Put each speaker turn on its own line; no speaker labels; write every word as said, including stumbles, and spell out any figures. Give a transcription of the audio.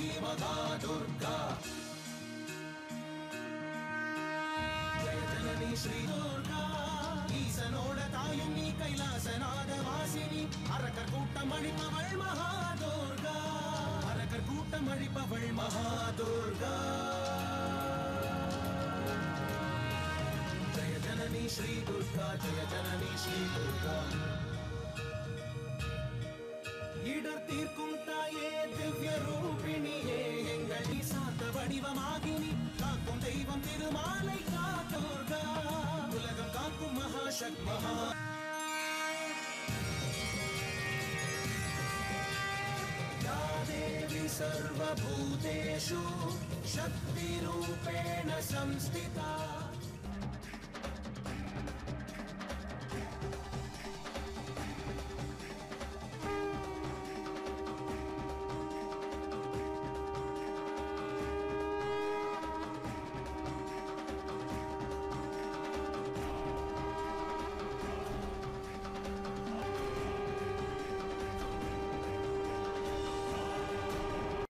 महादुर्गा जय जननी श्री दुर्गा ஈசனோட தாயும் நீ கைலாசநாத வாசினி அரக்கர் கூட்டம் அழிப்பவள் மகாதுர்கா அரக்கர் கூட்டம் அழிப்பவள் மகாதுர்கா जय जननी श्री दुर्गा जय जननी श्री दुर्गा இடர் தீர்க்கும் தாயே திவ்ய ரூபிணியே எங்கள் சாந்த வடிவமாகினி காக்கும் தெய்வம் திருமாலை காதுர்கா உலகம் காக்கும் மகாசக்தி மகா या देवी सर्वभूतेषु शक्तिरूपेण संस्थिता